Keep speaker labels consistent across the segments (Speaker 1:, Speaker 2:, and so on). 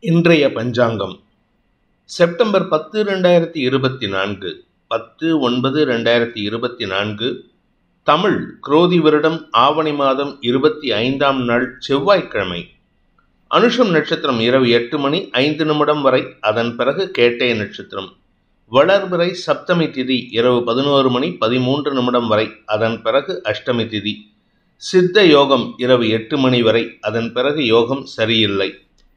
Speaker 1: இன்றைய பஞ்சாங்கம் செப்டம்பர் 10, 2024, 10/9/2024, தமிழ் குரோதி வருடம் ஆவணி மாதம் 25ஆம் நாள் செவ்வாய்க்கிழமை. அனுஷம் நட்சத்திரம் இரவு 8:05 வரை, அதன் பிறகு கேட்டை நட்சத்திரம். வளர்பிறை சப்தமி திதி இரவு 11:13 வரை, அதன் பிறகு அஷ்டமி திதி. சித்த யோகம் இரவு 8 மணி வரை, அதன் பிறகு யோகம் சரியில்லை.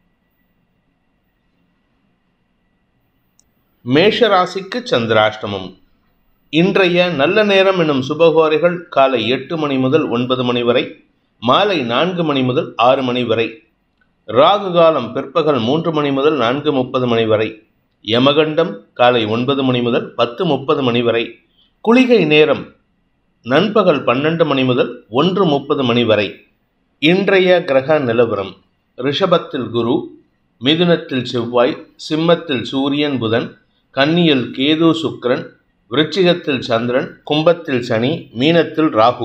Speaker 1: மேஷராசிக்கு சந்திராஷ்டமம். இன்றைய நல்ல நேரம் எனும் சுபகோரைகள் காலை 8 மணி முதல் 9 மணி வரை, மாலை 4 மணி முதல் 6 மணி வரை. ராகு காலம் பிற்பகல் 3 மணி முதல் 4:30 மணி வரை. யமகண்டம் காலை 9 மணி முதல் 10:30 மணி வரை. குளிகை நேரம் நண்பகல் 12 மணி முதல் 1:30 மணி வரை. இன்றைய கிரக நிலவரம்: ரிஷபத்தில் குரு, மிதுனத்தில் செவ்வாய், சிம்மத்தில் சூரியன் புதன், கன்னியில் கேது சுக்கிரன், விருச்சிகத்தில் சந்திரன், கும்பத்தில் சனி, மீனத்தில் ராகு.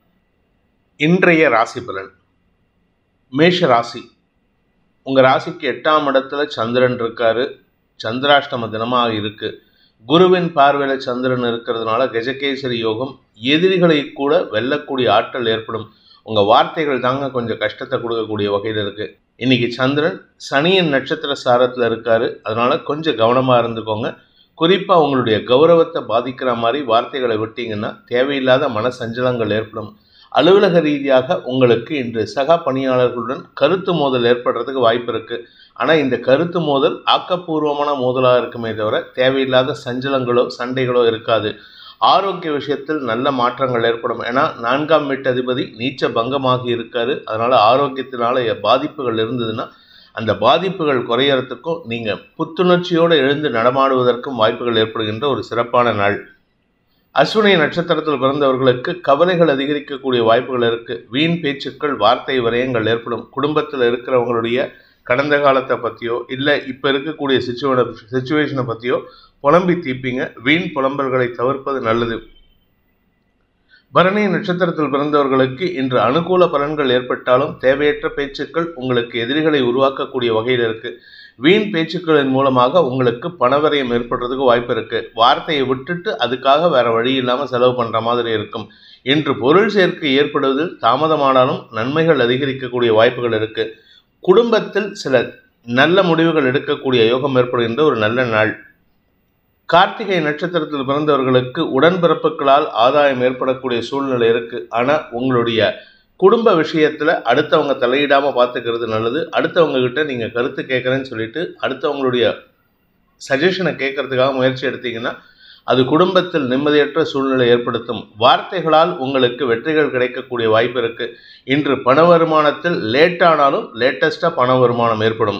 Speaker 1: இன்றைய ராசி பலன். மேஷ ராசி, உங்கள் ராசிக்கு 8ஆம் இடத்துல சந்திரன் இருக்காரு. சந்திராஷ்டம தினமாக இருக்கு. குருவின் பார்வையில் சந்திரன் இருக்கிறதுனால கஜகேசரி யோகம். எதிரிகளை கூட வெல்லக்கூடிய ஆற்றல் ஏற்படும். உங்கள் வார்த்தைகள் தாங்க கொஞ்சம் கஷ்டத்தை கொடுக்கக்கூடிய வகையில் இருக்குது. இன்றைக்கி சந்திரன் சனியின் நட்சத்திர சாரத்தில் இருக்கார். அதனால் கொஞ்சம் கவனமாக இருந்துக்கோங்க. குறிப்பாக உங்களுடைய கௌரவத்தை பாதிக்கிற மாதிரி வார்த்தைகளை விட்டீங்கன்னா தேவையில்லாத மன சஞ்சலங்கள் ஏற்படும். அலுவலக ரீதியாக உங்களுக்கு இன்று சக பணியாளர்களுடன் கருத்து மோதல் ஏற்படுறதுக்கு வாய்ப்பு இருக்குது. ஆனால் இந்த கருத்து மோதல் ஆக்கப்பூர்வமான மோதலாக இருக்குமே தவிர தேவையில்லாத சஞ்சலங்களோ சண்டைகளோ இருக்காது. ஆரோக்கிய விஷயத்தில் நல்ல மாற்றங்கள் ஏற்படும். ஏன்னா 4ஆம் வீட்டு அதிபதி நீச்ச பங்கமாகி இருக்காரு. அதனால் ஆரோக்கியத்தினால பாதிப்புகள் இருந்ததுன்னா அந்த பாதிப்புகள் குறையறதுக்கும் நீங்கள் புத்துணர்ச்சியோடு எழுந்து நடமாடுவதற்கும் வாய்ப்புகள் ஏற்படுகின்ற ஒரு சிறப்பான நாள். அஸ்வினி நட்சத்திரத்தில் பிறந்தவர்களுக்கு கவலைகள் அதிகரிக்கக்கூடிய வாய்ப்புகள் இருக்குது. வீண் பேச்சுக்கள், வார்த்தை விரயங்கள் ஏற்படும். குடும்பத்தில் இருக்கிறவங்களுடைய கடந்த காலத்தை பற்றியோ இல்லை இப்போ இருக்கக்கூடிய சிச்சுவேஷனை பற்றியோ புலம்பி தீப்பீங்க. வீண் புலம்பல்களை தவிர்ப்பது நல்லது. பரணி நட்சத்திரத்தில் பிறந்தவர்களுக்கு இன்று அனுகூல பலன்கள் ஏற்பட்டாலும் தேவையற்ற பேச்சுக்கள் உங்களுக்கு எதிரிகளை உருவாக்கக்கூடிய வகையில் இருக்குது. வீண் பேச்சுக்களின் மூலமாக உங்களுக்கு பணவரையம் ஏற்படுறதுக்கு வாய்ப்பு இருக்குது. வார்த்தையை விட்டுட்டு அதுக்காக வேற வழி இல்லாமல் செலவு பண்ணுற மாதிரி இருக்கும். இன்று பொருள் சேர்க்கை ஏற்படுவதில் தாமதமானாலும் நன்மைகள் அதிகரிக்கக்கூடிய வாய்ப்புகள் இருக்குது. குடும்பத்தில் சில நல்ல முடிவுகள் எடுக்கக்கூடிய யோகம் ஏற்படுகின்ற ஒரு நல்ல நாள். கார்த்திகை நட்சத்திரத்தில் பிறந்தவர்களுக்கு உடன்பிறப்புகளால் ஆதாயம் ஏற்படக்கூடிய சூழ்நிலை இருக்குது. ஆனால் உங்களுடைய குடும்ப விஷயத்தில் அடுத்தவங்க தலையிடாமல் பார்த்துக்கிறது நல்லது. அடுத்தவங்க கிட்ட நீங்கள் கருத்து கேட்குறேன்னு சொல்லிட்டு அடுத்தவங்களுடைய சஜஷனை கேட்கறதுக்காக முயற்சி எடுத்தீங்கன்னா அது குடும்பத்தில் நிம்மதியற்ற சூழ்நிலை ஏற்படுத்தும். வார்த்தைகளால் உங்களுக்கு வெற்றிகள் கிடைக்கக்கூடிய வாய்ப்பு இருக்குது. இன்று பண வருமானத்தில் லேட்டானாலும் லேட்டஸ்டாக பண வருமானம் ஏற்படும்.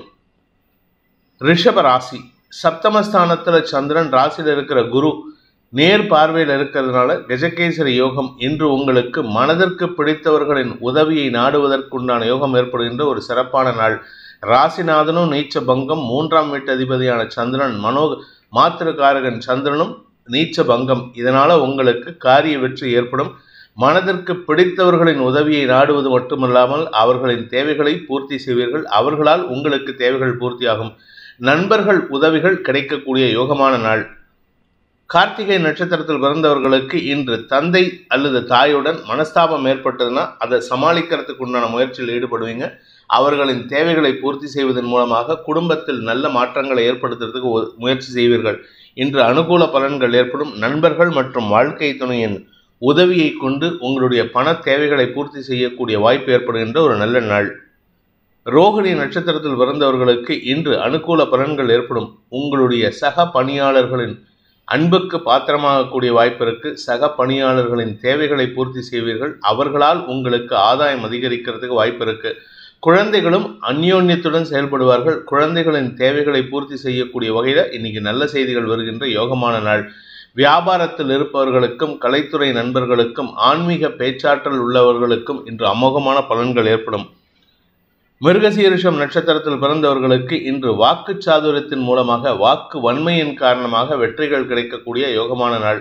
Speaker 1: ரிஷப ராசி, சப்தமஸ்தானத்தில் சந்திரன், ராசியில் இருக்கிற குரு நேர் பார்வையில் இருக்கிறதுனால கஜகேசரி யோகம். இன்று உங்களுக்கு மனதிற்கு பிடித்தவர்களின் உதவியை நாடுவதற்குண்டான யோகம் ஏற்படுகின்ற ஒரு சிறப்பான நாள். ராசிநாதனும் நீச்ச பங்கம், 3ஆம் வீட்டு அதிபதியான சந்திரன், மாத்திருக்காரகன் சந்திரனும் நீச்ச பங்கம். இதனால் உங்களுக்கு காரிய வெற்றி ஏற்படும். மனதிற்கு பிடித்தவர்களின் உதவியை நாடுவது மட்டுமல்லாமல் அவர்களின் தேவைகளை பூர்த்தி செய்வீர்கள். அவர்களால் உங்களுக்கு தேவைகள் பூர்த்தியாகும். நண்பர்கள் உதவிகள் கிடைக்கக்கூடிய யோகமான நாள். கார்த்திகை நட்சத்திரத்தில் பிறந்தவர்களுக்கு இன்று தந்தை அல்லது தாயுடன் மனஸ்தாபம் ஏற்பட்டதுன்னா அதை சமாளிக்கிறதுக்கு உண்டான முயற்சியில் ஈடுபடுவீங்க. அவர்களின் தேவைகளை பூர்த்தி செய்வதன் மூலமாக குடும்பத்தில் நல்ல மாற்றங்களை ஏற்படுத்துறதுக்கு முயற்சி செய்வீர்கள். இன்று அனுகூல பலன்கள் ஏற்படும். நண்பர்கள் மற்றும் வாழ்க்கை துணையின் உதவியை கொண்டு உங்களுடைய பண தேவைகளை பூர்த்தி செய்யக்கூடிய வாய்ப்பு ஏற்படுகின்ற ஒரு நல்ல நாள். ரோகிணி நட்சத்திரத்தில் பிறந்தவர்களுக்கு இன்று அனுகூல பலன்கள் ஏற்படும். உங்களுடைய சக பணியாளர்களின் அன்புக்கு பாத்திரமாகக்கூடிய வாய்ப்பு இருக்கு. சக பணியாளர்களின் தேவைகளை பூர்த்தி செய்வீர்கள். அவர்களால் உங்களுக்கு ஆதாயம் அதிகரிக்கிறதுக்கு வாய்ப்பு இருக்கு. குழந்தைகளும் அந்யோன்யத்துடன் செயல்படுவார்கள். குழந்தைகளின் தேவைகளை பூர்த்தி செய்யக்கூடிய வகையில் இன்னைக்கு நல்ல செய்திகள் வருகின்ற யோகமான நாள். வியாபாரத்தில் இருப்பவர்களுக்கும் கலைத்துறை நண்பர்களுக்கும் ஆன்மீக பேச்சாற்றல் உள்ளவர்களுக்கும் இன்று அமோகமான பலன்கள் ஏற்படும். மிருகசீரிஷம் நட்சத்திரத்தில் பிறந்தவர்களுக்கு இன்று வாக்கு சாதுரியத்தின் மூலமாக வாக்கு வன்மையின் காரணமாக வெற்றிகள் கிடைக்கக்கூடிய யோகமான நாள்.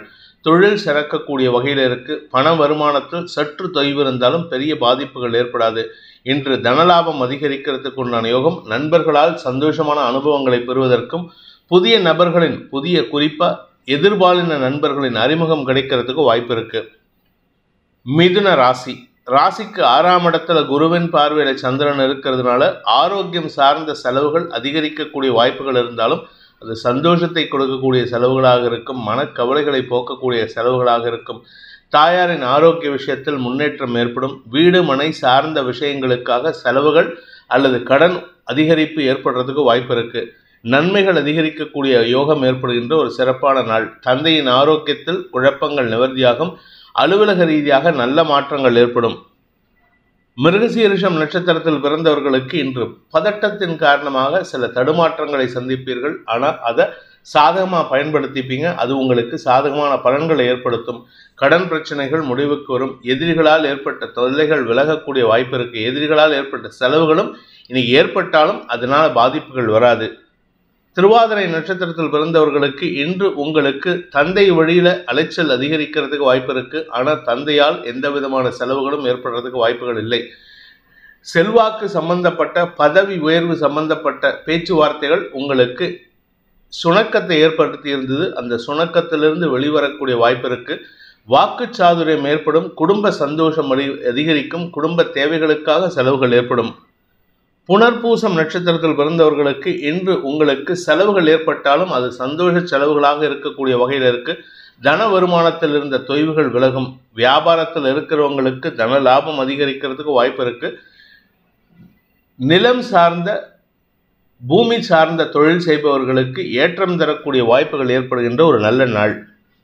Speaker 1: தொழில் சிறக்கக்கூடிய வகையில் இருக்கு. பண வருமானத்தில் சற்று தொய்வு இருந்தாலும் பெரிய பாதிப்புகள் ஏற்படாது. இன்று தனலாபம் அதிகரிக்கிறதுக்கு உண்டான யோகம். நண்பர்களால் சந்தோஷமான அனுபவங்களை பெறுவதற்கும் புதிய நபர்களின் குறிப்பா எதிர்பாலின நண்பர்களின் அறிமுகம் கிடைக்கிறதுக்கு வாய்ப்பு இருக்கு. மிதுன ராசி. ராசிக்கு 6ஆம் இடத்துல குருவின் பார்வையில சந்திரன் இருக்கிறதுனால ஆரோக்கியம் சார்ந்த செலவுகள் அதிகரிக்கக்கூடிய வாய்ப்புகள் இருந்தாலும் அது சந்தோஷத்தை கொடுக்கக்கூடிய செலவுகளாக இருக்கும். மனக்கவலைகளை போக்கக்கூடிய செலவுகளாக இருக்கும். தாயாரின் ஆரோக்கிய விஷயத்தில் முன்னேற்றம் ஏற்படும். வீடு மனை சார்ந்த விஷயங்களுக்காக செலவுகள் அல்லது கடன் அதிகரிப்பு ஏற்படுறதுக்கு வாய்ப்பு இருக்கு. நன்மைகள் அதிகரிக்கக்கூடிய யோகம் ஏற்படுகின்ற ஒரு சிறப்பான நாள். தந்தையின் ஆரோக்கியத்தில் குழப்பங்கள் நிவர்த்தியாகும். அலுவலக ரீதியாக நல்ல மாற்றங்கள் ஏற்படும். மிருகசீரிஷம் நட்சத்திரத்தில் பிறந்தவர்களுக்கு இன்று பதட்டத்தின் காரணமாக சில தடுமாற்றங்களை சந்திப்பீர்கள். ஆனால் அதை சாதகமாக பயன்படுத்திப்பீங்க. அது உங்களுக்கு சாதகமான பலன்களை ஏற்படுத்தும். கடன் பிரச்சனைகள் முடிவுக்கு வரும். எதிரிகளால் ஏற்பட்ட தொல்லைகள் விலகக்கூடிய வாய்ப்பு இருக்கு. எதிரிகளால் ஏற்பட்ட செலவுகளும் இன்னைக்கு ஏற்பட்டாலும் அதனால பாதிப்புகள் வராது. திருவாதிரை நட்சத்திரத்தில் பிறந்தவர்களுக்கு இன்று உங்களுக்கு தந்தை வழியில அலைச்சல் அதிகரிக்கிறதுக்கு வாய்ப்பு இருக்கு. ஆனால் தந்தையால் எந்த விதமான செலவுகளும் ஏற்படுறதுக்கு வாய்ப்புகள் இல்லை. செல்வாக்கு சம்பந்தப்பட்ட பதவி உயர்வு சம்பந்தப்பட்ட பேச்சுவார்த்தைகள் உங்களுக்கு சுணக்கத்தை ஏற்படுத்தி இருந்தது. அந்த சுணக்கத்திலிருந்து வெளிவரக்கூடிய வாய்ப்பு இருக்கு. வாக்கு சாதுரியம் ஏற்படும். குடும்ப சந்தோஷம் அதிகரிக்கும். குடும்ப தேவைகளுக்காக செலவுகள் ஏற்படும். புனர்பூசம் நட்சத்திரத்தில் பிறந்தவர்களுக்கு இன்று உங்களுக்கு செலவுகள் ஏற்பட்டாலும் அது சந்தோஷ செலவுகளாக இருக்கக்கூடிய வகையில் இருக்கு. தன வருமானத்தில் இருந்த தொய்வுகள் விலகும். வியாபாரத்தில் இருக்கிறவங்களுக்கு தன லாபம் அதிகரிக்கிறதுக்கு வாய்ப்பு இருக்கு. நிலம் சார்ந்த பூமி சார்ந்த தொழில் செய்பவர்களுக்கு ஏற்றம் தரக்கூடிய வாய்ப்புகள் ஏற்படுகின்ற ஒரு நல்ல நாள்.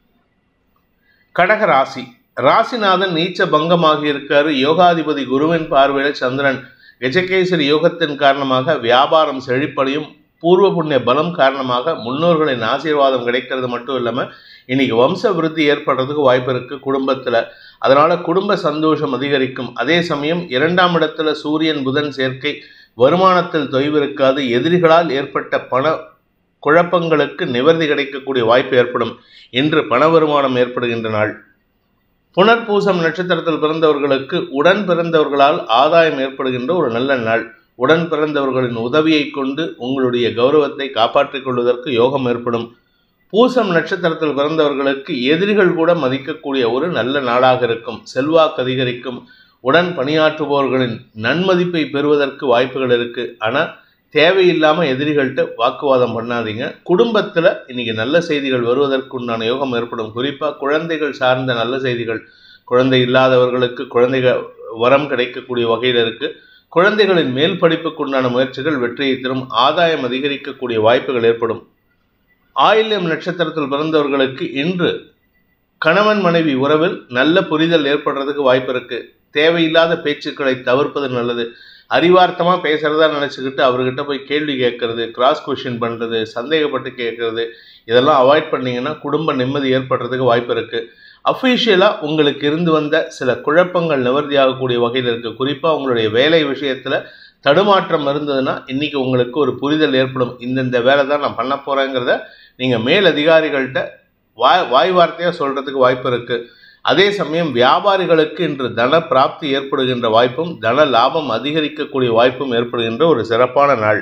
Speaker 1: கடக ராசி. ராசிநாதன் நீச்ச பங்கமாகி இருக்காரு. யோகாதிபதி குருவின் பார்வையில சந்திரன் கஜகேசரி யோகத்தின் காரணமாக வியாபாரம் செழிப்படையும். பூர்வ புண்ணிய பலம் காரணமாக முன்னோர்களின் ஆசீர்வாதம் கிடைக்கிறது மட்டும் இல்லாமல் இன்னைக்கு வம்ச விருத்தி ஏற்படுறதுக்கு வாய்ப்பு இருக்கு குடும்பத்தில். அதனால குடும்ப சந்தோஷம் அதிகரிக்கும். அதே சமயம் 2ஆம் இடத்துல சூரியன் புதன் சேர்க்கை. வருமானத்தில் தொய்வு இருக்காது. எதிரிகளால் ஏற்பட்ட பண குழப்பங்களுக்கு நிவர்த்தி கிடைக்கக்கூடிய வாய்ப்பு ஏற்படும். இன்று பண வருமானம் ஏற்படுகின்ற நாள். புனர்பூசம் நட்சத்திரத்தில் பிறந்தவர்களுக்கு உடன் பிறந்தவர்களால் ஆதாயம் ஏற்படுகின்ற ஒரு நல்ல நாள். உடன் பிறந்தவர்களின் உதவியை கொண்டு உங்களுடைய கௌரவத்தை காப்பாற்றிக் கொள்வதற்கு யோகம் ஏற்படும். பூசம் நட்சத்திரத்தில் பிறந்தவர்களுக்கு எதிரிகள் கூட மதிக்கக்கூடிய ஒரு நல்ல நாளாக இருக்கும். செல்வாக்கு அதிகரிக்கும். உடன் பணியாற்றுபவர்களின் நன்மதிப்பை பெறுவதற்கு வாய்ப்புகள் இருக்கு. ஆனால் தேவையில்லாமல் எதிரிகள்கிட்ட வாக்குவாதம் பண்ணாதீங்க. குடும்பத்தில் இன்னைக்கு நல்ல செய்திகள் வருவதற்கு உண்டான யோகம் ஏற்படும். குறிப்பாக குழந்தைகள் சார்ந்த நல்ல செய்திகள். குழந்தை இல்லாதவர்களுக்கு குழந்தைகள் வரம் கிடைக்கக்கூடிய வகையில் இருக்கு. குழந்தைகளின் மேல் படிப்புக்கு உண்டான முயற்சிகள் வெற்றியை தரும். ஆதாயம் அதிகரிக்கக்கூடிய வாய்ப்புகள் ஏற்படும். ஆயில்யம் நட்சத்திரத்தில் பிறந்தவர்களுக்கு இன்று கணவன் மனைவி உறவில் நல்ல புரிதல் ஏற்படுறதுக்கு வாய்ப்பு இருக்கு. தேவையில்லாத பேச்சுக்களை தவிர்ப்பது நல்லது. அறிவார்த்தமாக பேசுகிறதா நினச்சிக்கிட்டு அவர்கிட்ட போய் கேள்வி கேட்கறது, கிராஸ் கொஷின் பண்ணுறது, சந்தேகப்பட்டு கேட்கறது, இதெல்லாம் அவாய்ட் பண்ணிங்கன்னா குடும்ப நிம்மதி ஏற்படுறதுக்கு வாய்ப்பு இருக்குது. அஃபீஷியலாக உங்களுக்கு இருந்து வந்த சில குழப்பங்கள் நிவர்த்தியாகக்கூடிய வகையில் இருக்குது. குறிப்பாக உங்களுடைய வேலை விஷயத்தில் தடுமாற்றம் இருந்ததுன்னா இன்றைக்கி உங்களுக்கு ஒரு புரிதல் ஏற்படும். இந்த வேலை தான் நான் பண்ண போகிறேங்கிறத நீங்கள் மேல் அதிகாரிகள்கிட்ட வாய் வார்த்தையாக சொல்கிறதுக்கு வாய்ப்பு இருக்குது. அதே சமயம் வியாபாரிகளுக்கு இன்று தன பிராப்தி ஏற்படுகின்ற வாய்ப்பும் தன லாபம் அதிகரிக்கக்கூடிய வாய்ப்பும் ஏற்படுகின்ற ஒரு சிறப்பான நாள்.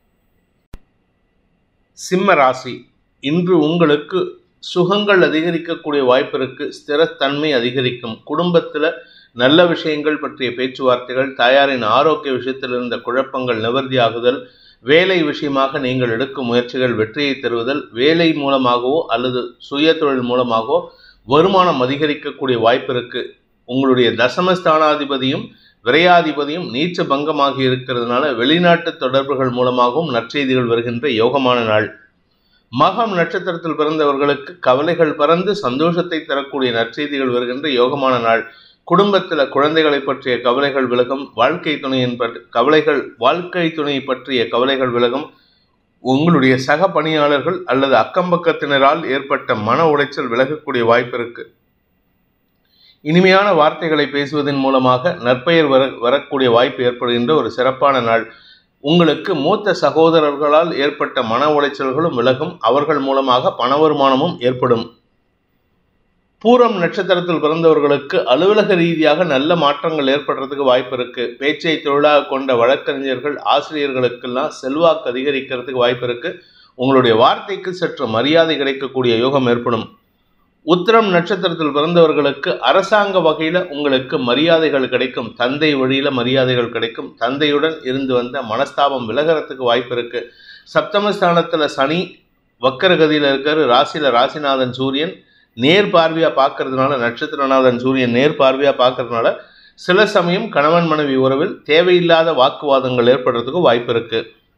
Speaker 1: சிம்ம ராசி. இன்று உங்களுக்கு சுகங்கள் அதிகரிக்கக்கூடிய வாய்ப்பு இருக்கு. ஸ்திரத்தன்மை அதிகரிக்கும். குடும்பத்தில் நல்ல விஷயங்கள் பற்றிய பேச்சுவார்த்தைகள், தாயாரின் ஆரோக்கிய விஷயத்தில் இருந்த குழப்பங்கள் நிவர்த்தியாகுதல், வேலை விஷயமாக நீங்கள் எடுக்கும் முயற்சிகள் வெற்றியை தருவதல், வேலை மூலமாகவோ அல்லது சுய தொழில் மூலமாகவோ வருமானம் அதிகரிக்கக்கூடிய வாய்ப்பு இருக்கு. உங்களுடைய தசமஸ்தானாதிபதியும் விரையாதிபதியும் நீச்ச பங்கமாகி இருக்கிறதுனால வெளிநாட்டு தொடர்புகள் மூலமாகவும் நற்செய்திகள் வருகின்ற யோகமான நாள். மகம் நட்சத்திரத்தில் பிறந்தவர்களுக்கு கவலைகள் பறந்து சந்தோஷத்தை தரக்கூடிய நற்செய்திகள் வருகின்ற யோகமான நாள். குடும்பத்தில் குழந்தைகளை பற்றிய கவலைகள் விலகும். வாழ்க்கை துணையை பற்றிய கவலைகள் விலகும். உங்களுடைய சக பணியாளர்கள் அல்லது அக்கம்பக்கத்தினரால் ஏற்பட்ட மன உளைச்சல் விலகக்கூடிய வாய்ப்பு இருக்கு. இனிமையான வார்த்தைகளை பேசுவதன் மூலமாக நற்பெயர் வரக்கூடிய வாய்ப்பு ஏற்படுகின்ற ஒரு சிறப்பான நாள். உங்களுக்கு மூத்த சகோதரர்களால் ஏற்பட்ட மன உளைச்சல்களும் விலகும். அவர்கள் மூலமாக பண வருமானமும் ஏற்படும். பூரம் நட்சத்திரத்தில் பிறந்தவர்களுக்கு அலுவலக ரீதியாக நல்ல மாற்றங்கள் ஏற்படுறதுக்கு வாய்ப்பு இருக்கு. பேச்சை தொழிலாக கொண்ட வழக்கறிஞர்கள், ஆசிரியர்களுக்கெல்லாம் செல்வாக்கு அதிகரிக்கிறதுக்கு வாய்ப்பு இருக்கு. உங்களுடைய வார்த்தைக்கு சற்று மரியாதை கிடைக்கக்கூடிய யோகம் ஏற்படும். உத்திரம் நட்சத்திரத்தில் பிறந்தவர்களுக்கு அரசாங்க வகையில உங்களுக்கு மரியாதைகள் கிடைக்கும். தந்தை வழியில மரியாதைகள் கிடைக்கும். தந்தையுடன் இருந்து வந்த மனஸ்தாபம் விலகிறதுக்கு வாய்ப்பு இருக்கு. சப்தமஸ்தானத்துல சனி வக்கரகதியில இருக்காரு. ராசியில ராசிநாதன் சூரியன் நேர் பார்வையா பார்க்கறதுனால, நட்சத்திரநாதன் சூரியன் நேர் பார்வையா பார்க்கறதுனால சில சமயம் கணவன் மனைவி உறவில் தேவையில்லாத வாக்குவாதங்கள் ஏற்படுறதுக்கு வாய்ப்பு இருக்கு.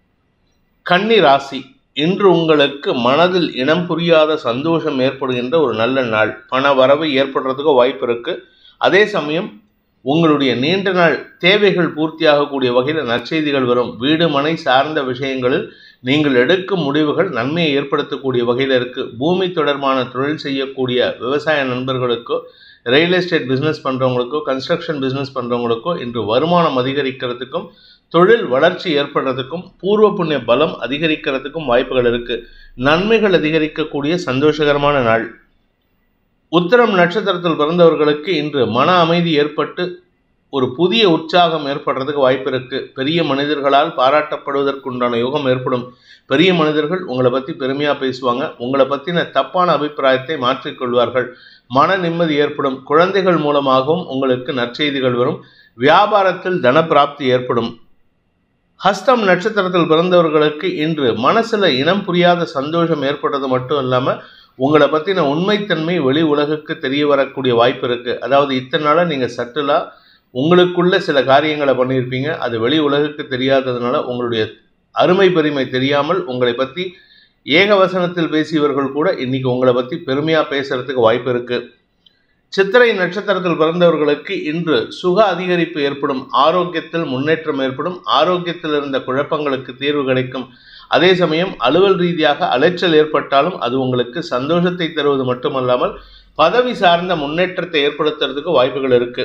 Speaker 1: கன்னி ராசி, இன்று உங்களுக்கு மனதில் இனம் புரியாத சந்தோஷம் ஏற்படுகின்ற ஒரு நல்ல நாள். பண வரவு ஏற்படுறதுக்கு வாய்ப்பு இருக்கு. அதே சமயம் உங்களுடைய நீண்ட நாள் தேவைகள் பூர்த்தியாகக்கூடிய வகையில் நற்செய்திகள் வரும். வீடு மனை சார்ந்த விஷயங்களில் நீங்கள் எடுக்கும் முடிவுகள் நன்மையை ஏற்படுத்தக்கூடிய வகையில் இருக்கு. பூமி தொடர்பான தொழில் செய்யக்கூடிய விவசாய நண்பர்களுக்கோ, ரியல் எஸ்டேட் பிஸ்னஸ் பண்ணுறவங்களுக்கோ, கன்ஸ்ட்ரக்ஷன் பிஸ்னஸ் பண்ணுறவங்களுக்கோ இன்று வருமானம் அதிகரிக்கிறதுக்கும் தொழில் வளர்ச்சி ஏற்படுறதுக்கும் பூர்வ புண்ணிய பலம் அதிகரிக்கிறதுக்கும் வாய்ப்புகள் இருக்கு. நன்மைகள் அதிகரிக்கக்கூடிய சந்தோஷகரமான நாள். உத்திரம் நட்சத்திரத்தில் பிறந்தவர்களுக்கு இன்று மன அமைதி ஏற்பட்டு ஒரு புதிய உற்சாகம் ஏற்படுறதுக்கு வாய்ப்பு இருக்கு. பெரிய மனிதர்களால் பாராட்டப்படுவதற்குண்டான யோகம் ஏற்படும். பெரிய மனிதர்கள் உங்களை பற்றி பெருமையாக பேசுவாங்க. உங்களை பற்றின தப்பான அபிப்பிராயத்தை மாற்றிக்கொள்வார்கள். மன நிம்மதி ஏற்படும். குழந்தைகள் மூலமாகவும் உங்களுக்கு நற்செய்திகள் வரும். வியாபாரத்தில் தனப்பிராப்தி ஏற்படும். ஹஸ்தம் நட்சத்திரத்தில் பிறந்தவர்களுக்கு இன்று மனசுல இனம் புரியாத சந்தோஷம் ஏற்படுறது மட்டும் இல்லாமல் உங்களை பற்றின உண்மைத்தன்மை வெளி உலகுக்கு தெரிய வரக்கூடிய வாய்ப்பு இருக்கு. அதாவது இத்தனை நாளாக நீங்கள் சட்டிலா உங்களுக்குள்ள சில காரியங்களை பண்ணியிருப்பீங்க. அது வெளி உலகுக்கு தெரியாததுனால உங்களுடைய அருமை பெருமை தெரியாமல் உங்களை பற்றி ஏகவசனத்தில் பேசியவர்கள் கூட இன்னைக்கு உங்களை பற்றி பெருமையாக பேசுறதுக்கு வாய்ப்பு இருக்கு. சித்திரை நட்சத்திரத்தில் பிறந்தவர்களுக்கு இன்று சுக அதிகரிப்பு ஏற்படும். ஆரோக்கியத்தில் முன்னேற்றம் ஏற்படும். ஆரோக்கியத்தில் இருந்த குழப்பங்களுக்கு தீர்வு கிடைக்கும். அதே சமயம் அலுவல் ரீதியாக அலைச்சல் ஏற்பட்டாலும் அது உங்களுக்கு சந்தோஷத்தை தருவது மட்டுமல்லாமல் பதவி சார்ந்த முன்னேற்றத்தை ஏற்படுத்துறதுக்கு வாய்ப்புகள் இருக்கு.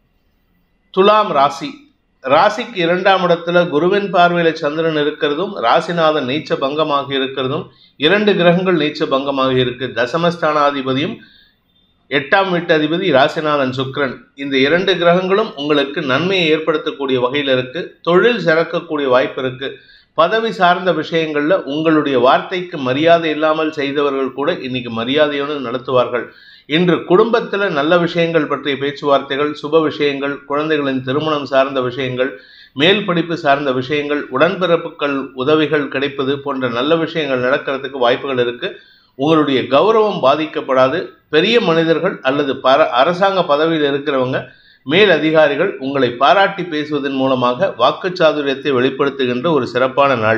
Speaker 1: துலாம் ராசி, ராசிக்கு 2ஆம் இடத்துல குருவின் பார்வையில சந்திரன் இருக்கிறதும், ராசிநாதன் நீச்ச பங்கமாக இருக்கிறதும், 2 கிரகங்கள் நீச்ச பங்கமாக இருக்கு. தசமஸ்தானாதிபதியும் 8ஆம் வீட்டு அதிபதி ராசிநாதன் சுக்கிரன், இந்த 2 கிரகங்களும் உங்களுக்கு நன்மையை ஏற்படுத்தக்கூடிய வகையில் இருக்கு. தொழில் சிறக்கக்கூடிய வாய்ப்பு இருக்கு. பதவி சார்ந்த விஷயங்கள்ல உங்களுடைய வார்த்தைக்கு மரியாதை இல்லாமல் செய்தவர்கள் கூட இன்னைக்கு மரியாதையோடு நடத்துவார்கள். இன்று குடும்பத்தில் நல்ல விஷயங்கள் பற்றிய பேச்சுவார்த்தைகள், சுப விஷயங்கள், குழந்தைகளின் திருமணம் சார்ந்த விஷயங்கள், மேல் படிப்பு சார்ந்த விஷயங்கள், உடன்பிறப்புகள் உதவிகள் கிடைப்பது போன்ற நல்ல விஷயங்கள் நடக்கிறதுக்கு வாய்ப்புகள் இருக்கு. உங்களுடைய கௌரவம் பாதிக்கப்படாது. பெரிய மனிதர்கள் அல்லது அரசாங்க பதவியில் இருக்கிறவங்க, மேல் அதிகாரிகள் உங்களை பாராட்டி பேசுவதன் மூலமாக வாக்குச்சாதுரியத்தை வெளிப்படுத்துகின்ற ஒரு சிறப்பான நாள்.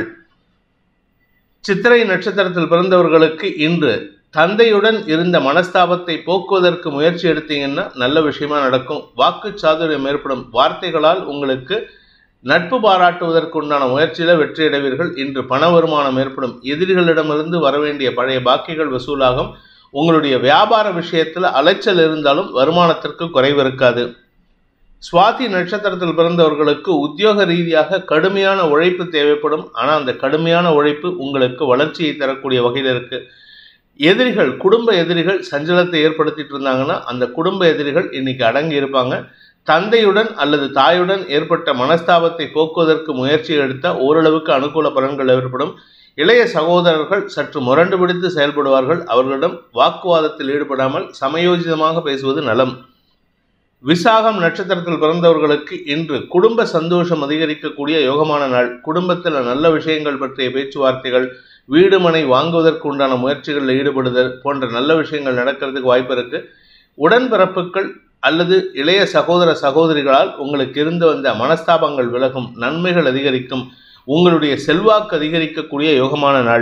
Speaker 1: சித்திரை நட்சத்திரத்தில் பிறந்தவர்களுக்கு இன்று தந்தையுடன் இருந்த மனஸ்தாபத்தை போக்குவதற்கு முயற்சி எடுத்தீங்கன்னா நல்ல விஷயமா நடக்கும். வாக்குச்சாதுரியம் ஏற்படும். வார்த்தைகளால் உங்களுக்கு நட்பு பாராட்டுவதற்குண்டான முயற்சியில வெற்றியடைவீர்கள். இன்று பண வருமானம் ஏற்படும். எதிரிகளிடமிருந்து வரவேண்டிய பழைய பாக்கிகள் வசூலாகும். உங்களுடைய வியாபார விஷயத்தில் அலைச்சல் இருந்தாலும் வருமானத்திற்கு குறைவு இருக்காது. சுவாதி நட்சத்திரத்தில் பிறந்தவர்களுக்கு உத்தியோக ரீதியாக கடுமையான உழைப்பு தேவைப்படும். ஆனால் அந்த கடுமையான உழைப்பு உங்களுக்கு வளர்ச்சியை தரக்கூடிய வகையில் இருக்கு. எதிரிகள், குடும்ப எதிரிகள் சஞ்சலத்தை ஏற்படுத்திட்டு இருந்தாங்கன்னா அந்த குடும்ப எதிரிகள் இன்னைக்கு அடங்கி இருப்பாங்க. தந்தையுடன் அல்லது தாயுடன் ஏற்பட்ட மனஸ்தாபத்தை போக்குவதற்கு முயற்சி எடுத்தால் ஓரளவுக்கு அனுகூல பலன்கள் ஏற்படும். இளைய சகோதரர்கள் சற்று முரண்டு பிடித்து செயல்படுவார்கள். அவர்களிடம் வாக்குவாதத்தில் ஈடுபடாமல் சமயோஜிதமாக பேசுவது நலம். விசாகம் நட்சத்திரத்தில் பிறந்தவர்களுக்கு இன்று குடும்ப சந்தோஷம் அதிகரிக்கக்கூடிய யோகமான நாள். குடும்பத்தில் நல்ல விஷயங்கள் பற்றிய பேச்சுவார்த்தைகள், வீடு மனை வாங்குவதற்கு உண்டான முயற்சிகளில் ஈடுபடுதல் போன்ற நல்ல விஷயங்கள் நடக்கிறதுக்கு வாய்ப்பு இருக்கு. உடன்பிறப்புகள் அல்லது இளைய சகோதர சகோதரிகளால் உங்களுக்கு இருந்து வந்த மனஸ்தாபங்கள் விலகும். நன்மைகள் அதிகரிக்கும். உங்களுடைய செல்வாக்கு அதிகரிக்கக்கூடிய யோகமான நாள்.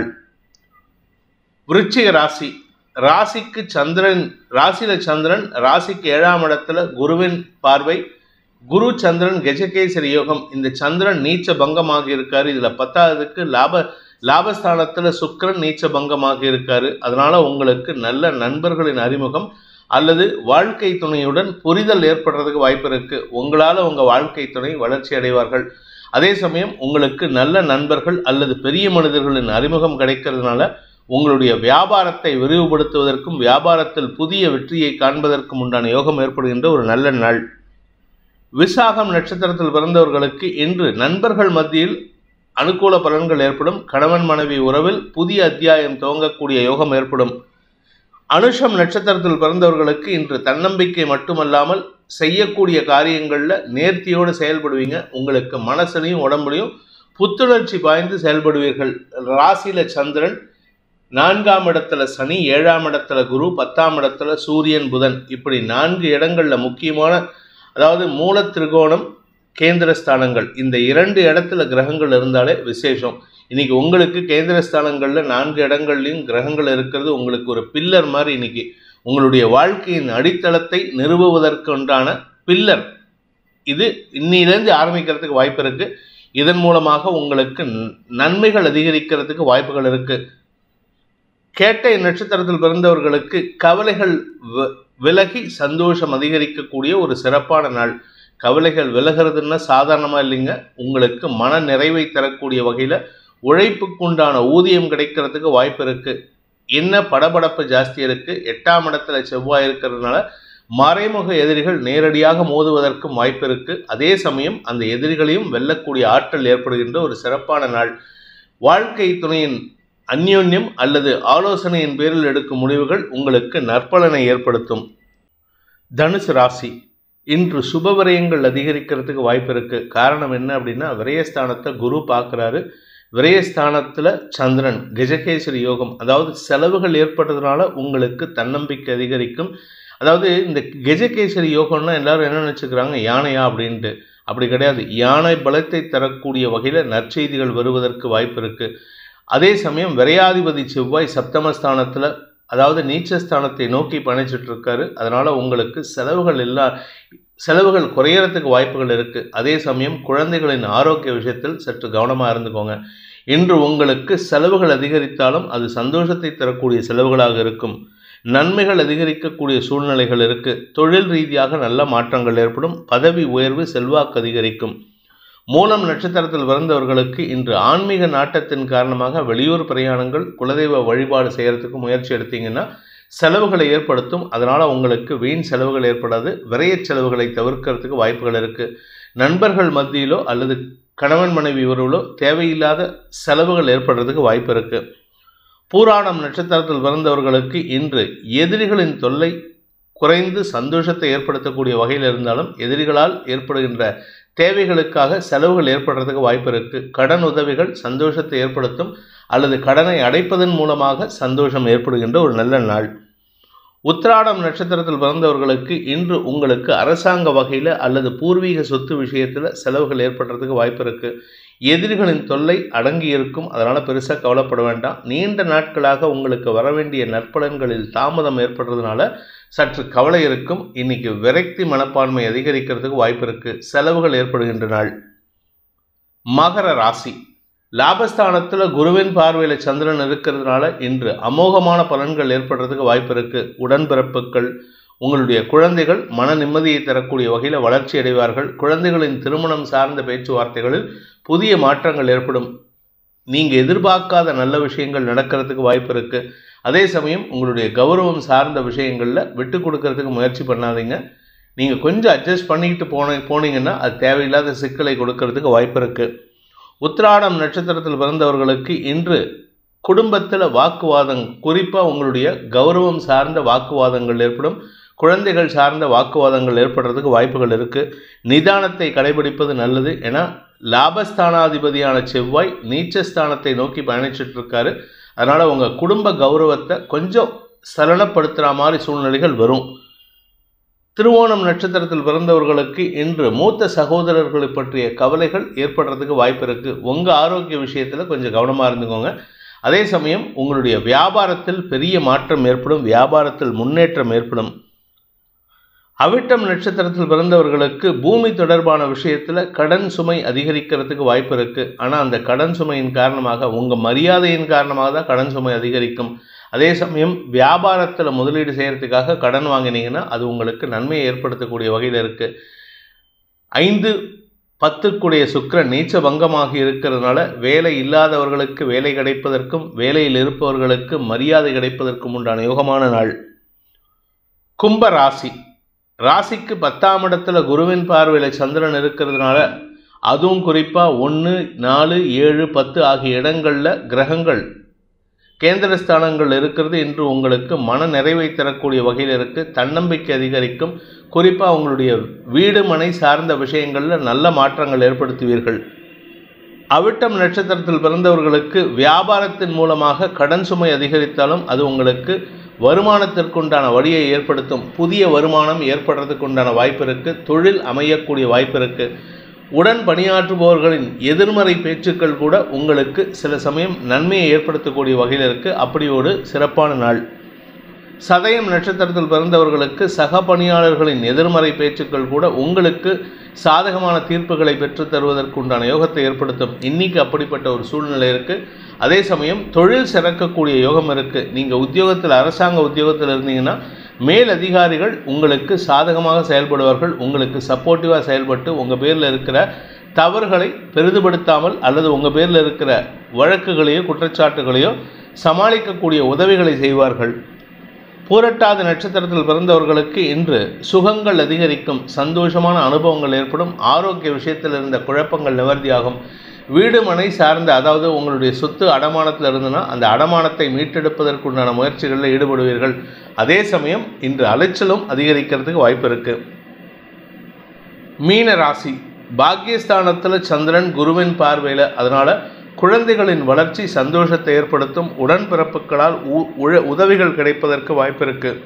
Speaker 1: விருச்சிக ராசி, ராசிக்கு சந்திரன், ராசியில சந்திரன், ராசிக்கு 7ஆம் இடத்துல குருவின் பார்வை. குரு சந்திரன் கஜகேசரி யோகம். இந்த சந்திரன் நீச்ச பங்கமாக இருக்காரு. இதுல 10ஆவதுக்கு லாபஸ்தானத்துல சுக்கிரன் நீச்ச பங்கமாக இருக்காரு. அதனால உங்களுக்கு நல்ல நண்பர்களின் அறிமுகம் அல்லது வாழ்க்கை துணையுடன் புரிதல் ஏற்படுறதுக்கு வாய்ப்பு இருக்கு. உங்களால உங்க வாழ்க்கை துணை வளர்ச்சி அடைவார்கள். அதே சமயம் உங்களுக்கு நல்ல நண்பர்கள் அல்லது பெரிய மனிதர்களின் அறிமுகம் கிடைக்கிறதுனால உங்களுடைய வியாபாரத்தை விரிவுபடுத்துவதற்கும் வியாபாரத்தில் புதிய வெற்றியை காண்பதற்கும் உண்டான யோகம் ஏற்படுகின்ற ஒரு நல்ல நாள். விசாகம் நட்சத்திரத்தில் பிறந்தவர்களுக்கு இன்று நண்பர்கள் மத்தியில் அனுகூல பலன்கள் ஏற்படும். கணவன் மனைவி உறவில் புதிய அத்தியாயம் துவங்கக்கூடிய யோகம் ஏற்படும். அனுஷம் நட்சத்திரத்தில் பிறந்தவர்களுக்கு இன்று தன்னம்பிக்கை மட்டுமல்லாமல் செய்யக்கூடிய காரியங்களில் நேர்த்தியோடு செயல்படுவீங்க. உங்களுக்கு மனசுலையும் உடம்புலையும் புத்துணர்ச்சி பாய்ந்து செயல்படுவீர்கள். ராசியில சந்திரன், 4ஆம் இடத்துல சனி, 7ஆம் இடத்துல குரு, 10ஆம் இடத்துல சூரியன், புதன், இப்படி 4 இடங்கள்ல முக்கியமான, அதாவது மூல திரிகோணம் கேந்திரஸ்தானங்கள், இந்த 2 இடத்துல கிரகங்கள் இருந்தாலே விசேஷம். இன்னைக்கு உங்களுக்கு கேந்திரஸ்தானங்களில் 4 இடங்கள்லையும் கிரகங்கள் இருக்கிறது உங்களுக்கு ஒரு பில்லர் மாதிரி. இன்னைக்கு உங்களுடைய வாழ்க்கையின் அடித்தளத்தை நிறுவுவதற்கு உண்டான பில்லர் இது இன்னிலேருந்து ஆரம்பிக்கிறதுக்கு வாய்ப்பு இருக்கு. இதன் மூலமாக உங்களுக்கு நன்மைகள் அதிகரிக்கிறதுக்கு வாய்ப்புகள் இருக்கு. கேட்டை நட்சத்திரத்தில் பிறந்தவர்களுக்கு கவலைகள் விலகி சந்தோஷம் அதிகரிக்கக்கூடிய ஒரு சிறப்பான நாள். கவலைகள் விலகிறதுன்னா சாதாரணமாக இல்லைங்க. உங்களுக்கு மன நிறைவை தரக்கூடிய வகையில் உழைப்புக்குண்டான ஊதியம் கிடைக்கிறதுக்கு வாய்ப்பு இருக்குது. என்ன படபடப்பு ஜாஸ்தி இருக்குது. 8ஆம் இடத்துல செவ்வாய் இருக்கிறதுனால மறைமுக எதிரிகள் நேரடியாக மோதுவதற்கும் வாய்ப்பு இருக்குது. அதே சமயம் அந்த எதிரிகளையும் வெல்லக்கூடிய ஆற்றல் ஏற்படுகின்ற ஒரு சிறப்பான நாள். வாழ்க்கை துணையின் அந்யோன்யம் அல்லது ஆலோசனையின் பேரில் எடுக்கும் முடிவுகள் உங்களுக்கு நற்பலனை ஏற்படுத்தும். தனுசு ராசி, இன்று சுபவிரயங்கள் அதிகரிக்கிறதுக்கு வாய்ப்பு இருக்குது. காரணம் என்ன அப்படின்னா, விரயஸ்தானத்தை குரு பார்க்குறாரு. விரயஸ்தானத்தில் சந்திரன், கஜகேசரி யோகம், அதாவது செலவுகள் ஏற்பட்டதுனால உங்களுக்கு தன்னம்பிக்கை அதிகரிக்கும். அதாவது இந்த கஜகேசரி யோகம்னா எல்லாரும் என்ன நினச்சிக்கிறாங்க, யானையா அப்படின்ட்டு. அப்படி கிடையாது. யானை பலத்தை தரக்கூடிய வகையில் நற்செய்திகள் வருவதற்கு வாய்ப்பு இருக்குது. அதே சமயம் விரையாதிபதி செவ்வாய் சப்தமஸ்தானத்தில், அதாவது நீச்சஸ்தானத்தை நோக்கி பயணிச்சுட்டு இருக்காரு. அதனால் உங்களுக்கு செலவுகள் குறையறதுக்கு வாய்ப்புகள் இருக்குது. அதே சமயம் குழந்தைகளின் ஆரோக்கிய விஷயத்தில் சற்று கவனமாக இருந்துக்கோங்க. இன்று உங்களுக்கு செலவுகள் அதிகரித்தாலும் அது சந்தோஷத்தை தரக்கூடிய செலவுகளாக இருக்கும். நன்மைகள் அதிகரிக்கக்கூடிய சூழ்நிலைகள் இருக்குது. தொழில் ரீதியாக நல்ல மாற்றங்கள் ஏற்படும். பதவி உயர்வு, செல்வாக்கு அதிகரிக்கும். மூலம் நட்சத்திரத்தில் பிறந்தவர்களுக்கு இன்று ஆன்மீக நாட்டத்தின் காரணமாக வெளியூர் பிரயாணங்கள், குலதெய்வ வழிபாடு செய்கிறதுக்கு முயற்சி எடுத்தீங்கன்னா செலவுகளை ஏற்படுத்தும். அதனால் உங்களுக்கு வீண் செலவுகள் ஏற்படாது. விரைய செலவுகளை தவிர்க்கிறதுக்கு வாய்ப்புகள் இருக்குது. நண்பர்கள் மத்தியிலோ அல்லது கணவன் மனைவி உறவிலோ தேவையில்லாத செலவுகள் ஏற்படுறதுக்கு வாய்ப்பு இருக்குது. பூராடம் நட்சத்திரத்தில் பிறந்தவர்களுக்கு இன்று எதிரிகளின் தொல்லை குறைந்து சந்தோஷத்தை ஏற்படுத்தக்கூடிய வகையில் இருந்தாலும் எதிரிகளால் ஏற்படுகின்ற தேவைகளுக்காக செலவுகள் ஏற்படுறதுக்கு வாய்ப்பு இருக்குது. கடன் உதவிகள் சந்தோஷத்தை ஏற்படுத்தும் அல்லது கடனை அடைப்பதன் மூலமாக சந்தோஷம் ஏற்படுகின்ற ஒரு நல்ல நாள். உத்திராடம் நட்சத்திரத்தில் பிறந்தவர்களுக்கு இன்று உங்களுக்கு அரசாங்க வகையில் அல்லது பூர்வீக சொத்து விஷயத்தில் செலவுகள் ஏற்படுறதுக்கு வாய்ப்பு இருக்குது. எதிரிகளின் தொல்லை அடங்கி இருக்கும். அதனால் பெருசாக கவலைப்பட வேண்டாம். நீண்ட நாட்களாக உங்களுக்கு வர வேண்டிய நற்பலன்களில் தாமதம் ஏற்படுறதுனால சற்று கவலை இருக்கும். இன்னைக்கு விரக்தி மனப்பான்மை அதிகரிக்கிறதுக்கு வாய்ப்பு இருக்குது. செலவுகள் ஏற்படுகின்ற நாள். மகர ராசி, லாபஸ்தானத்தில் குருவின் பார்வையில் சந்திரன் இருக்கிறதுனால இன்று அமோகமான பலன்கள் ஏற்படுறதுக்கு வாய்ப்பு இருக்குது. உடன்பிறப்புகள், உங்களுடைய குழந்தைகள் மன நிம்மதியை தரக்கூடிய வகையில் வளர்ச்சி அடைவார்கள். குழந்தைகளின் திருமணம் சார்ந்த பேச்சுவார்த்தைகளில் புதிய மாற்றங்கள் ஏற்படும். நீங்கள் எதிர்பார்க்காத நல்ல விஷயங்கள் நடக்கிறதுக்கு வாய்ப்பு இருக்குது. அதே சமயம் உங்களுடைய கௌரவம் சார்ந்த விஷயங்களில் விட்டு கொடுக்கறதுக்கு முயற்சி பண்ணாதீங்க. நீங்கள் கொஞ்சம் அட்ஜஸ்ட் பண்ணிக்கிட்டு போனீங்கன்னா அது தேவையில்லாத சிக்கலை கொடுக்கறதுக்கு வாய்ப்பு இருக்குது. உத்திராடம் நட்சத்திரத்தில் பிறந்தவர்களுக்கு இன்று குடும்பத்தில் வாக்குவாதம், குறிப்பாக உங்களுடைய கௌரவம் சார்ந்த வாக்குவாதங்கள் ஏற்படும். குழந்தைகள் சார்ந்த வாக்குவாதங்கள் ஏற்படுறதுக்கு வாய்ப்புகள் இருக்குது. நிதானத்தை கடைபிடிப்பது நல்லது. ஏன்னா லாபஸ்தானாதிபதியான செவ்வாய் நீச்சஸ்தானத்தை நோக்கி பயணிச்சுட்டு இருக்காரு. அதனால் உங்கள் குடும்ப கௌரவத்தை கொஞ்சம் சலனப்படுத்துகிற மாதிரி சூழ்நிலைகள் வரும். திருவோணம் நட்சத்திரத்தில் பிறந்தவர்களுக்கு இன்று மூத்த சகோதரர்களை பற்றிய கவலைகள் ஏற்படுறதுக்கு வாய்ப்பு இருக்குது. உங்கள் ஆரோக்கிய விஷயத்தில் கொஞ்சம் கவனமாக இருந்துக்கோங்க. அதே சமயம் உங்களுடைய வியாபாரத்தில் பெரிய மாற்றம் ஏற்படும். வியாபாரத்தில் முன்னேற்றம் ஏற்படும். அவிட்டம் நட்சத்திரத்தில் பிறந்தவர்களுக்கு பூமி தொடர்பான விஷயத்தில் கடன் சுமை அதிகரிக்கிறதுக்கு வாய்ப்பு இருக்குது. ஆனால் அந்த கடன் சுமையின் காரணமாக, உங்கள் மரியாதையின் காரணமாக தான் கடன் சுமை அதிகரிக்கும். அதே சமயம் வியாபாரத்தில் முதலீடு செய்கிறதுக்காக கடன் வாங்கினீங்கன்னா அது உங்களுக்கு நன்மையை ஏற்படுத்தக்கூடிய வகையில் இருக்குது. 5 10க்குடைய சுக்கிரன் நீச்ச பங்கமாகி இருக்கிறதுனால வேலை இல்லாதவர்களுக்கு வேலை கிடைப்பதற்கும் வேலையில் இருப்பவர்களுக்கு மரியாதை கிடைப்பதற்கும் உண்டான யோகமான நாள். கும்ப ராசி. ராசிக்கு 10ஆம் இடத்துல குருவின் பார்வையில் சந்திரன் இருக்கிறதுனால, அதுவும் குறிப்பாக 1, 4, 7, 10 ஆகிய இடங்களில் கிரகங்கள் கேந்திரஸ்தானங்கள் இருக்கிறது. இன்று உங்களுக்கு மன நிறைவை தரக்கூடிய வகையில் இருக்குது. தன்னம்பிக்கை அதிகரிக்கும். குறிப்பாக உங்களுடைய வீடு மனை சார்ந்த விஷயங்களில் நல்ல மாற்றங்கள் ஏற்படுத்துவீர்கள். அவிட்டம் நட்சத்திரத்தில் பிறந்தவர்களுக்கு வியாபாரத்தின் மூலமாக கடன் சுமை அதிகரித்தாலும் அது உங்களுக்கு வருமானத்திற்குண்டான வழியை ஏற்படுத்தும். புதிய வருமானம் ஏற்படுறதுக்குண்டான வாய்ப்பு இருக்குது. தொழில் அமையக்கூடிய வாய்ப்பு இருக்குது. உடன் பணியாற்றுபவர்களின் எதிர்மறை பேச்சுக்கள் கூட உங்களுக்கு சில சமயம் நன்மையை ஏற்படுத்தக்கூடிய வகையில் இருக்குது. அப்படி ஒரு சிறப்பான நாள். சதயம் நட்சத்திரத்தில் பிறந்தவர்களுக்கு சக பணியாளர்களின் எதிர்மறை பேச்சுக்கள் கூட உங்களுக்கு சாதகமான தீர்ப்புகளை பெற்றுத் தருவதற்குண்டான யோகத்தை ஏற்படுத்தும். இன்னைக்கு அப்படிப்பட்ட ஒரு சூழ்நிலை இருக்குது. அதே சமயம் தொழில் சிறக்கக்கூடிய யோகம் இருக்குது. நீங்கள் உத்தியோகத்தில் அரசாங்க உத்தியோகத்தில் இருந்தீங்கன்னா மேல் அதிகாரிகள் உங்களுக்கு சாதகமாக செயல்படுவார்கள். உங்களுக்கு சப்போர்ட்டிவாக செயல்பட்டு உங்கள் பேரில் இருக்கிற தவறுகளை பெரிதுபடுத்தாமல் அல்லது உங்கள் பேரில் இருக்கிற வழக்குகளையோ குற்றச்சாட்டுகளையோ சமாளிக்கக்கூடிய உதவிகளை செய்வார்கள். பூரட்டாதி நட்சத்திரத்தில் பிறந்தவர்களுக்கு இன்று சுகங்கள் அதிகரிக்கும். சந்தோஷமான அனுபவங்கள் ஏற்படும். ஆரோக்கிய விஷயத்தில் இருந்த குழப்பங்கள் நிவர்த்தியாகும். வீடு மனை சார்ந்த, அதாவது உங்களுடைய சொத்து அடமானத்தில் இருந்ததுன்னா அந்த அடமானத்தை மீட்டெடுப்பதற்குண்டான முயற்சிகளில் ஈடுபடுவீர்கள். அதே சமயம் இன்று அலைச்சலும் அதிகரிக்கிறதுக்கு வாய்ப்பு இருக்குது. மீன ராசி. பாக்கியஸ்தானத்தில் சந்திரன் குருவின் பார்வையில், அதனால் குழந்தைகளின் வளர்ச்சி சந்தோஷத்தை ஏற்படுத்தும். உடன்பிறப்புகளால் உதவிகள் கிடைப்பதற்கு வாய்ப்பு இருக்குது.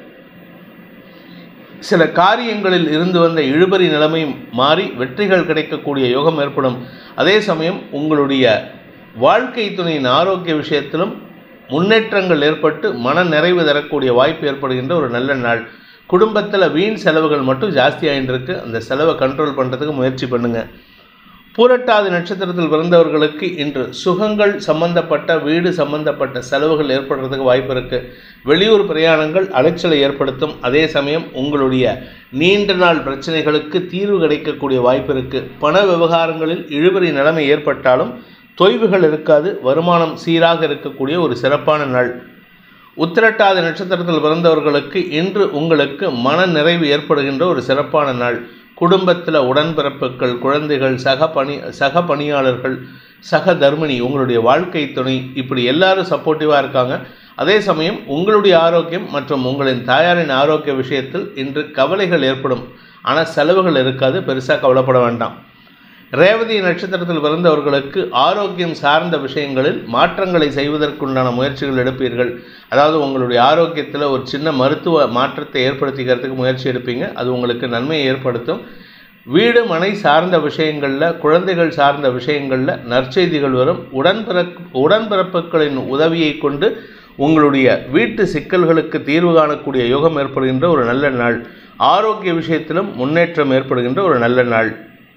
Speaker 1: சில காரியங்களில் இருந்து வந்த இழுபறி நிலைமை மாறி வெற்றிகள் கிடைக்கக்கூடிய யோகம் ஏற்படும். அதே சமயம் உங்களுடைய வாழ்க்கை துணையின் ஆரோக்கிய விஷயத்திலும் முன்னேற்றங்கள் ஏற்பட்டு மன நிறைவு தரக்கூடிய வாய்ப்பு ஏற்படுகின்ற ஒரு நல்ல நாள். குடும்பத்தில் வீண் செலவுகள் மட்டும் ஜாஸ்தி ஆகிட்டு இருக்கு. அந்த செலவை கண்ட்ரோல் பண்ணுறதுக்கு முயற்சி பண்ணுங்கள். பூரட்டாதி நட்சத்திரத்தில் பிறந்தவர்களுக்கு இன்று சுகங்கள் சம்பந்தப்பட்ட வீடு சம்பந்தப்பட்ட செலவுகள் ஏற்படுறதுக்கு வாய்ப்பு இருக்குது. வெளியூர் பிரயாணங்கள் அலைச்சலை ஏற்படுத்தும். அதே சமயம் உங்களுடைய நீண்ட நாள் பிரச்சனைகளுக்கு தீர்வு கிடைக்கக்கூடிய வாய்ப்பு இருக்குது. பண விவகாரங்களில் இழுபறி நிலைமை ஏற்பட்டாலும் தொய்வுகள் இருக்காது. வருமானம் சீராக இருக்கக்கூடிய ஒரு சிறப்பான நாள். உத்திரட்டாதி நட்சத்திரத்தில் பிறந்தவர்களுக்கு இன்று உங்களுக்கு மன நிறைவு ஏற்படுகின்ற ஒரு சிறப்பான நாள். குடும்பத்தில் உடன்பிறப்புகள், குழந்தைகள், சக பணியாளர்கள், சக தர்மிணி, உங்களுடைய வாழ்க்கை துணை, இப்படி எல்லாரும் சப்போர்ட்டிவாக இருக்காங்க. அதே சமயம் உங்களுடைய ஆரோக்கியம் மற்றும் உங்களின் தாயாரின் ஆரோக்கிய விஷயத்தில் இன்று கவலைகள் ஏற்படும். ஆனால் செலவுகள் இருக்காது. பெருசாக கவலைப்பட வேண்டாம். ரேவதி நட்சத்திரத்தில் பிறந்தவர்களுக்கு ஆரோக்கியம் சார்ந்த விஷயங்களில் மாற்றங்களை செய்வதற்குண்டான முயற்சிகள் எடுப்பீர்கள். அதாவது உங்களுடைய ஆரோக்கியத்தில் ஒரு சின்ன மருத்துவ மாற்றத்தை ஏற்படுத்திக்கிறதுக்கு முயற்சி எடுப்பீங்க. அது உங்களுக்கு நன்மையை ஏற்படுத்தும். வீடு மனை சார்ந்த விஷயங்களில், குழந்தைகள் சார்ந்த விஷயங்களில் நற்செய்திகள் வரும். உடன்பிறப்புகளின் உதவியை கொண்டு உங்களுடைய வீட்டு சிக்கல்களுக்கு தீர்வு காணக்கூடிய யோகம் ஏற்படுகின்ற ஒரு நல்ல நாள். ஆரோக்கிய விஷயத்திலும் முன்னேற்றம் ஏற்படுகின்ற ஒரு நல்ல நாள்.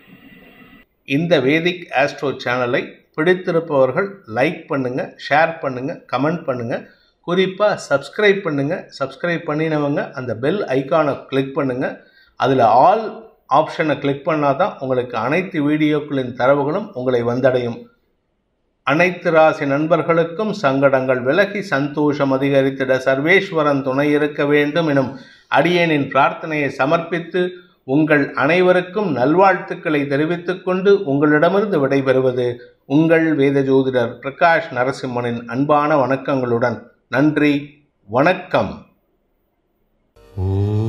Speaker 1: இந்த வேதிக் ஆஸ்ட்ரோ சேனலை பிடித்திருப்பவர்கள் லைக் பண்ணுங்கள், ஷேர் பண்ணுங்கள், கமெண்ட் பண்ணுங்கள். குறிப்பாக சப்ஸ்கிரைப் பண்ணுங்கள். சப்ஸ்கிரைப் பண்ணினவங்க அந்த பெல் ஐக்கானை கிளிக் பண்ணுங்கள். அதில் ஆல் ஆப்ஷனை கிளிக் பண்ணால் தான் உங்களுக்கு அனைத்து வீடியோக்களின் தரவுகளும் உங்களை வந்தடையும். அனைத்து ராசி நண்பர்களுக்கும் சங்கடங்கள் விலகி சந்தோஷம் அதிகரித்திட சர்வேஸ்வரன் துணை இருக்க வேண்டும் எனும் அடியேனின் பிரார்த்தனையை சமர்ப்பித்து உங்கள் அனைவருக்கும் நல்வாழ்த்துக்களை தெரிவித்துக் கொண்டு உங்களிடமிருந்து விடைபெறுவது உங்கள் வேத ஜோதிடர் பிரகாஷ் நரசிம்மனின் அன்பான வணக்கங்களுடன். நன்றி, வணக்கம்.